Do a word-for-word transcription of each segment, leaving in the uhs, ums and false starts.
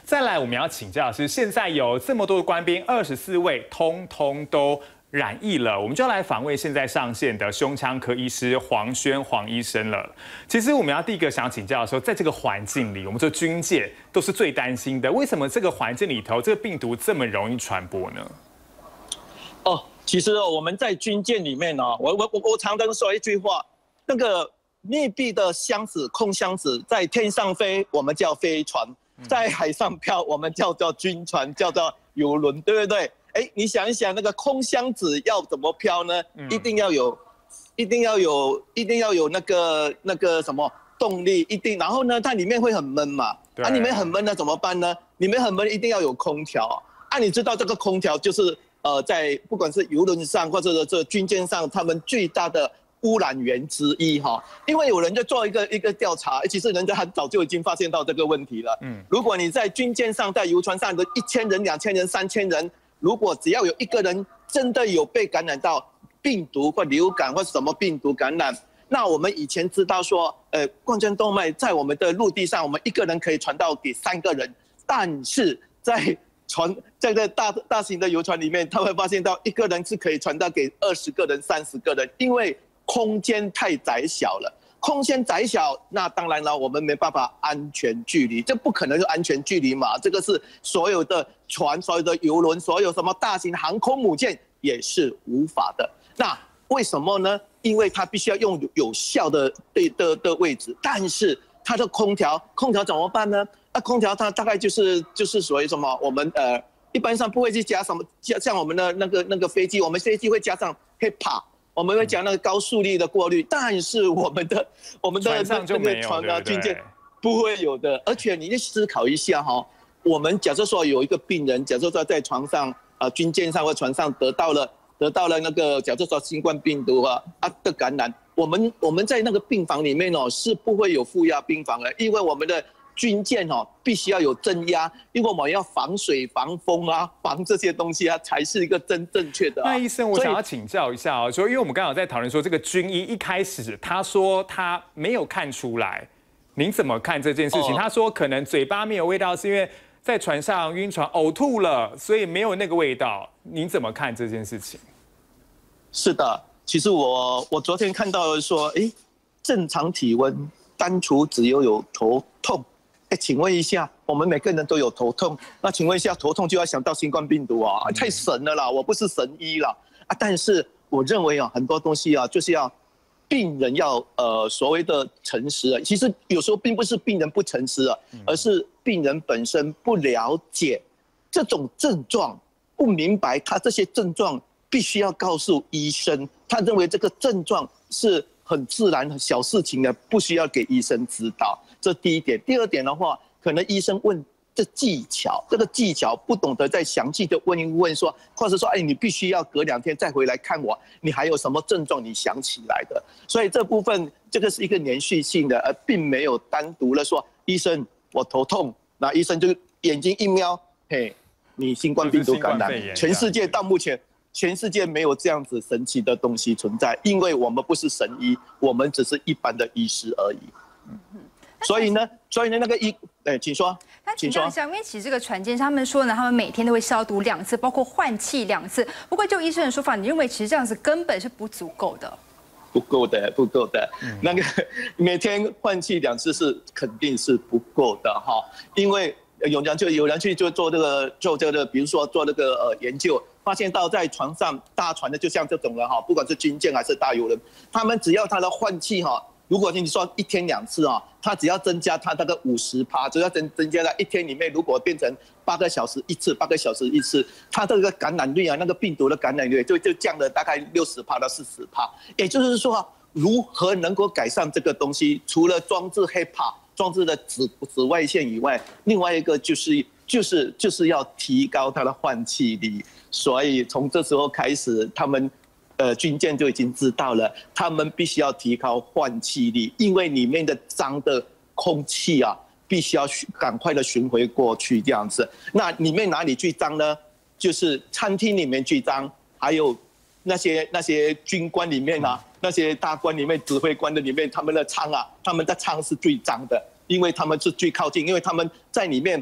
再来，我们要请教的是，现在有这么多的官兵，二十四位，通通都染疫了，我们就要来访问现在上线的胸腔科医师黄轩黄医生了。其实我们要第一个想请教的时候，在这个环境里，我们说军界都是最担心的，为什么这个环境里头，这个病毒这么容易传播呢？ 哦，其实我们在军舰里面呢、哦，我我我我常常说一句话，那个密闭的箱子、空箱子，在天上飞，我们叫飞船；在海上飘，我们叫做军船，叫做游轮，对不对？哎，你想一想，那个空箱子要怎么飘呢？嗯、一定要有，一定要有，一定要有那个那个什么动力，一定。然后呢，它里面会很闷嘛，啊，里面很闷，那怎么办呢？里面很闷，一定要有空调。啊，你知道这个空调就是呃，在不管是游轮上或者是这军舰上，他们最大的污染源之一哈。因为有人在做一个一个调查，其实人家很早就已经发现到这个问题了。嗯，如果你在军舰上，在游船上的一千人、两千人、三千人。如果只要有一个人真的有被感染到病毒或流感或什么病毒感染，那我们以前知道说，呃，冠状动脉在我们的陆地上，我们一个人可以传到给三个人，但是在船在这大大型的游船里面，他会发现到一个人是可以传到给二十个人、三十个人，因为空间太窄小了。空间窄小，那当然了，我们没办法安全距离，这不可能是安全距离嘛。这个是所有的船、所有的游轮、所有什么大型航空母舰也是无法的。那为什么呢？因为它必须要用有效的对的的位置，但是它的空调，空调怎么办呢？那空调它大概就是就是属于什么？我们呃一般上不会去加什么，加像我们的那个那个飞机，我们飞机会加上 H E P A。我们会讲那个高速率的过滤，但是我们的我们的那个船啊军舰不会有的。而且你去思考一下哈、哦，我们假设说有一个病人，假设说在床上啊军舰上或船上得到了得到了那个假设说新冠病毒啊啊的感染，我们我们在那个病房里面哦是不会有负压病房的，因为我们的军舰哦必须要有正压，因为我们要防水、防风啊、防这些东西啊，才是一个真正确的、啊。 那医生，我想要请教一下哦，说因为我们刚好在讨论说，这个军医一开始他说他没有看出来，您怎么看这件事情？哦、他说可能嘴巴没有味道，是因为在船上晕船呕吐了，所以没有那个味道。您怎么看这件事情？ 是的，其实我我昨天看到说，哎，正常体温单纯只有有头痛。哎，请问一下，我们每个人都有头痛，那请问一下，头痛就要想到新冠病毒啊？太神了啦！我不是神医啦啊！但是我认为啊，很多东西啊，就是要病人要呃所谓的诚实啊。其实有时候并不是病人不诚实啊，而是病人本身不了解这种症状，不明白他这些症状必须要告诉医生。他认为这个症状是很自然、很小事情的，不需要给医生知道。这第一点。第二点的话，可能医生问这技巧，这个技巧不懂得再详细的问一问说，或者说，哎，你必须要隔两天再回来看我，你还有什么症状你想起来的？所以这部分这个是一个连续性的，而并没有单独的说，医生我头痛，那医生就眼睛一瞄，嘿，你新冠病毒感染。全世界到目前。全世界没有这样子神奇的东西存在，因为我们不是神医，我们只是一般的医师而已。嗯、所以呢，所以呢，那个医，哎，请说。 那请教一下，因为其实这个船舰他们说呢，他们每天都会消毒两次，包括换气两次。不过就医生的说法，你认为其实这样子根本是不足够的？ 不够的，不够的。嗯、那个每天换气两次是肯定是不够的哈，因为有人就有人去就做这个做这个，比如说做这个呃研究。发现到在船上大船的就像这种了哈，不管是军舰还是大游轮，他们只要它的换气哈，如果你说一天两次啊，它只要增加它那个五十趴，只要增增加在一天里面，如果变成八个小时一次，八个小时一次，它这个感染率啊，那个病毒的感染率就就降了大概六十趴到四十趴。也就是说，如何能够改善这个东西？除了装置 H E P A 装置的紫紫外线以外，另外一个就是就是就是要提高它的换气力。所以从这时候开始，他们，呃，军舰就已经知道了，他们必须要提高换气力，因为里面的脏的空气啊，必须要赶快的巡回过去这样子。那里面哪里最脏呢？就是餐厅里面最脏，还有那些那些军官里面啊，那些大官里面、指挥官的里面，他们的舱啊，他们的舱是最脏的，因为他们是最靠近，因为他们在里面。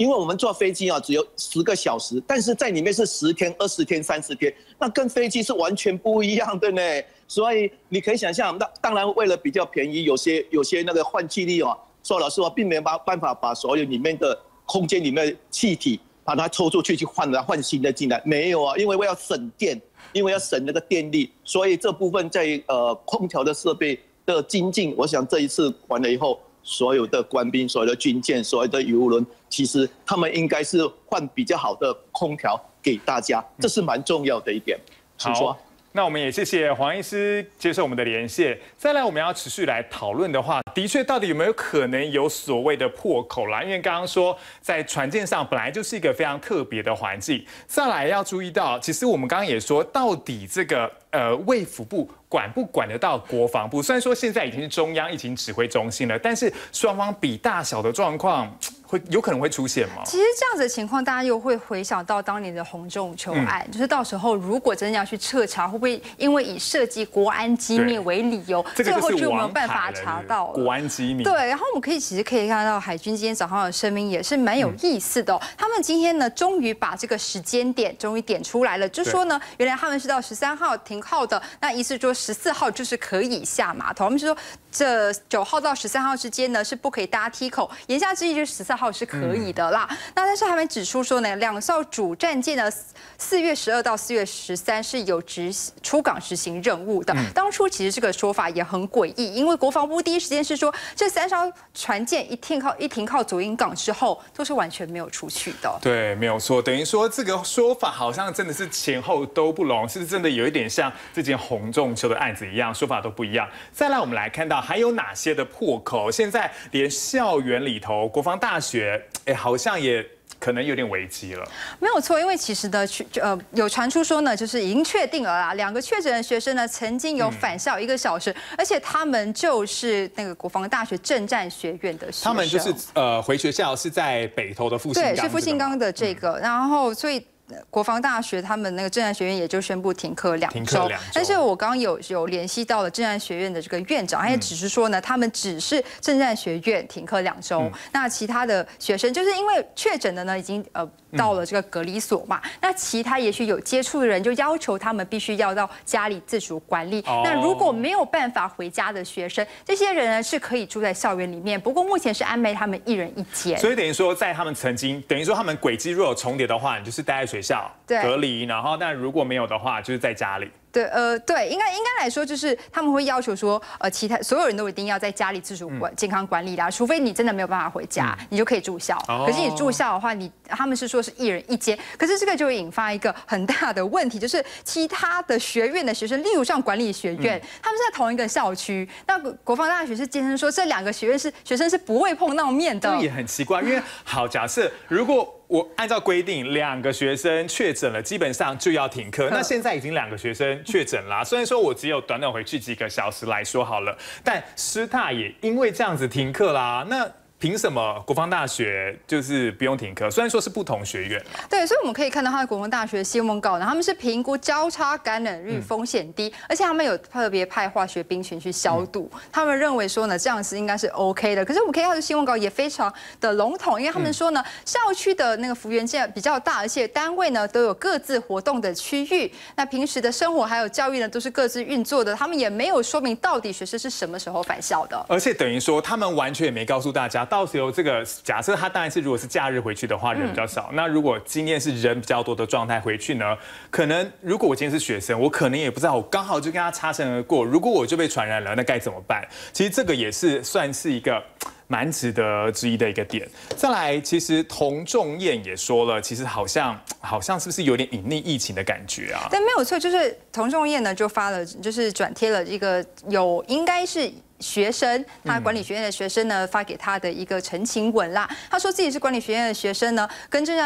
因为我们坐飞机啊只有十个小时，但是在里面是十天、二十天、三十天，那跟飞机是完全不一样的呢。所以你可以想象，那当然为了比较便宜，有些有些那个换气力哦，说老实话，并没有办法把所有里面的空间里面的气体把它抽出去去换了换新的进来，没有啊，因为我要省电，因为要省那个电力，所以这部分在呃空调的设备的精进，我想这一次完了以后，所有的官兵、所有的军舰、所有的游轮，其实他们应该是换比较好的空调给大家，这是蛮重要的一点。请说。 那我们也谢谢黄医师接受我们的连线。再来，我们要持续来讨论的话，的确到底有没有可能有所谓的破口啦？因为刚刚说在船舰上本来就是一个非常特别的环境。再来要注意到，其实我们刚刚也说，到底这个呃卫福部管不管得到国防部？虽然说现在已经是中央疫情指挥中心了，但是双方比大小的状况会有可能会出现吗？ 其实这样子的情况，大家又会回想到当年的洪仲丘案，嗯、就是到时候如果真的要去彻查，会不会因为以涉及国安机密为理由，最后就没有办法查到了？ 国安机密。 对，然后我们可以其实可以看到海军今天早上的声明也是蛮有意思的、哦。嗯、他们今天呢，终于把这个时间点终于点出来了，就说呢，原来他们是到十三号停靠的，那意思说十四号就是可以下码头。他们是说这九号到十三号之间呢是不可以搭梯口，言下之意就是十四号是可以的啦。嗯、那但是还没指出说呢，两艘主战舰呢，四月十二到四月十三是有执出港执行任务的。嗯、当初其实这个说法也很诡异，因为国防部第一时间是说，这三艘船舰一停靠一停靠左营港之后，都是完全没有出去的。 对，没有错，等于说这个说法好像真的是前后都不拢，是不是真的有一点像这件洪仲丘的案子一样，说法都不一样。再来，我们来看到还有哪些的破口？现在连校园里头，国防大学，哎，好像也可能有点危机了。 没有错，因为其实呢，呃，有传出说呢，就是已经确定了啦，两个确诊的学生呢，曾经有返校一个小时，嗯、而且他们就是那个国防大学政战学院的学生。 他们就是呃回学校是在北投的复兴岗， 对，是复兴岗的这个，嗯、然后所以。国防大学他们那个政战学院也就宣布停课两周，但是我刚刚有有联系到了政战学院的这个院长，他也只是说呢，他们只是政战学院停课两周，嗯、那其他的学生就是因为确诊的呢，已经呃到了这个隔离所嘛，嗯、那其他也许有接触的人就要求他们必须要到家里自主管理。哦、那如果没有办法回家的学生，这些人呢是可以住在校园里面，不过目前是安排他们一人一间。 所以等于说，在他们曾经等于说他们轨迹若有重叠的话，你就是待在学校隔离，然后但如果没有的话，就是在家里。 对，呃，对，应该应该来说，就是他们会要求说，呃，其他所有人都一定要在家里自主管、嗯、健康管理啦，除非你真的没有办法回家，嗯、你就可以住校。哦、可是你住校的话，你他们是说是一人一间，可是这个就会引发一个很大的问题，就是其他的学院的学生，例如像管理学院，嗯、他们是在同一个校区，那国防大学是坚称说这两个学院是学生是不会碰到面的， 这也很奇怪，因为好，假设如果。我按照规定，两个学生确诊了，基本上就要停课。那现在已经两个学生确诊啦，虽然说我只有短短回去几个小时来说好了，但师大也因为这样子停课啦。那凭什么国防大学就是不用停课？虽然说是不同学院， 对，所以我们可以看到他的国防大学新闻稿呢，他们是评估交叉感染率风险低，嗯、而且他们有特别派化学兵群去消毒。嗯、他们认为说呢，这样子应该是 OK 的。可是我们可以看到新闻稿也非常的笼统，因为他们说呢，嗯、校区的那个幅员比较大，而且单位呢都有各自活动的区域，那平时的生活还有教育呢都是各自运作的。他们也没有说明到底学生是什么时候返校的， 而且等于说他们完全也没告诉大家。到时候这个假设他当然是如果是假日回去的话，人比较少。嗯、那如果今天是人比较多的状态回去呢？可能如果我今天是学生，我可能也不知道，我刚好就跟他擦身而过。如果我就被传染了，那该怎么办？其实这个也是算是一个蛮值得质疑的一个点。再来，其实童仲彦也说了，其实好像好像是不是有点隐匿疫情的感觉啊？ 对，没有错，就是童仲彦呢就发了，就是转贴了一个有应该是。学生，他管理学院的学生呢，发给他的一个陈情文啦。他说自己是管理学院的学生呢，跟政战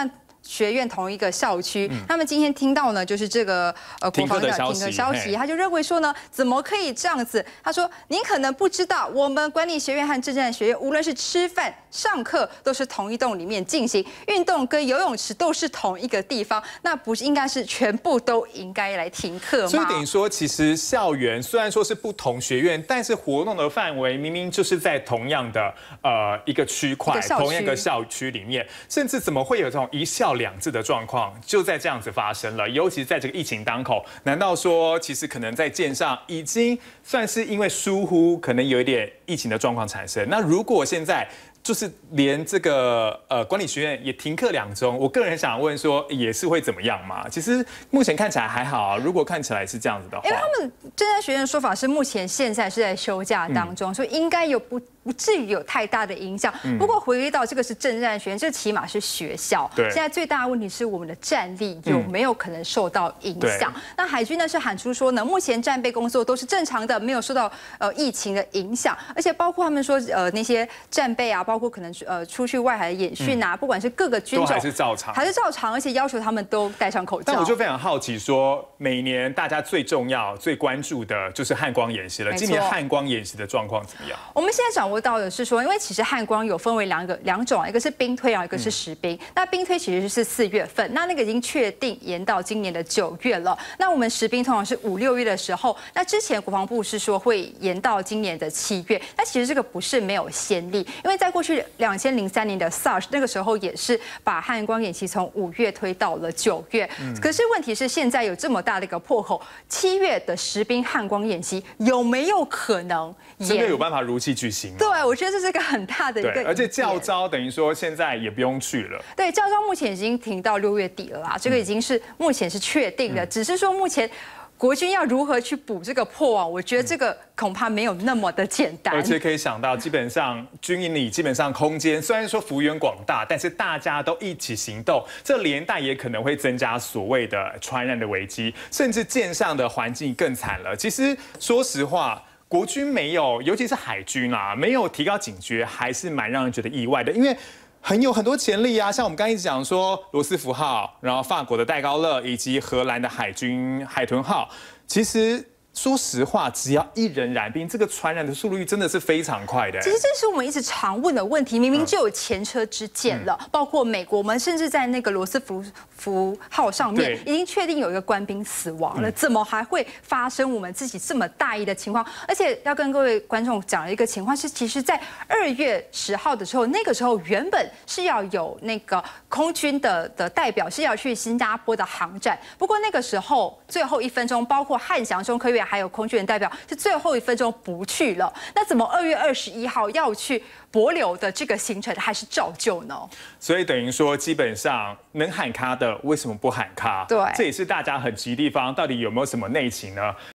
学院同一个校区，嗯、他们今天听到呢，就是这个呃国防的停课消息，他就认为说呢，怎么可以这样子？他说，您可能不知道，我们管理学院和政战学院，无论是吃饭、上课，都是同一栋里面进行，运动跟游泳池都是同一个地方，那不是应该是全部都应该来停课吗？ 所以等于说，其实校园虽然说是不同学院，但是活动的范围明明就是在同样的呃一个区块、同样一个校区里面，甚至怎么会有这种一校两制的状况，就在这样子发生了。尤其是在这个疫情当口，难道说其实可能在线上已经算是因为疏忽，可能有一点疫情的状况产生？那如果现在就是连这个呃管理学院也停课两周，我个人很想问说，也是会怎么样嘛？其实目前看起来还好啊。如果看起来是这样子的话， 因为他们政战学院的说法是，目前现在是在休假当中，嗯、所以应该有不不至于有太大的影响。嗯、不过回归到这个是政战学院，这起码是学校。对。现在最大的问题是我们的战力有没有可能受到影响？嗯、那海军呢是喊出说呢，目前战备工作都是正常的，没有受到呃疫情的影响，而且包括他们说呃那些战备啊，包括可能呃出去外海的演训啊，嗯、不管是各个军种都还是照常， 还是照常，而且要求他们都戴上口罩。 但我就非常好奇说，每年大家最重要、最关注的就是汉光演习了。今年汉光演习的状况怎么样？ 我们现在掌握到的是说，因为其实汉光有分为两个两种，一个是兵推啊，一个是实兵。嗯、那兵推其实是四月份，那那个已经确定延到今年的九月了。那我们实兵通常是五六月的时候，那之前国防部是说会延到今年的七月。那其实这个不是没有先例，因为在过去两千零三年的 SARS 那个时候也是把汉光演习从五月推到了九月。嗯、可是问题是现在有这么大的一个破口，七月的实兵汉光演习有没有可能真的有办法如期举行？ 对，我觉得这是个很大的一个， 而且教召等于说现在也不用去了。 对，教召目前已经停到六月底了啦，这个已经是目前是确定的，嗯、只是说目前国军要如何去补这个破网，我觉得这个恐怕没有那么的简单。 而且可以想到，基本上军营里基本上空间虽然说幅员广大，但是大家都一起行动，这连带也可能会增加所谓的传染的危机，甚至舰上的环境更惨了。其实说实话，国军没有，尤其是海军啊，没有提高警觉，还是蛮让人觉得意外的，因为很有很多潜力啊，像我们刚一直讲说罗斯福号，然后法国的戴高乐，以及荷兰的海军海豚号，其实说实话，只要一人染病，这个传染的速率真的是非常快的。 其实这是我们一直常问的问题，明明就有前车之鉴了，嗯、包括美国，我们甚至在那个罗斯福福号上面已经确定有一个官兵死亡了，嗯、怎么还会发生我们自己这么大意的情况？而且要跟各位观众讲的一个情况是，其实，在二月十号的时候，那个时候原本是要有那个空军的的代表是要去新加坡的航展，不过那个时候最后一分钟，包括汉翔、中科院还有空军的代表是最后一分钟不去了，那怎么二月二十一号要去帛琉的这个行程还是照旧呢？ 所以等于说，基本上能喊卡的为什么不喊卡？ 对， 这也是大家很急的地方。到底有没有什么内情呢？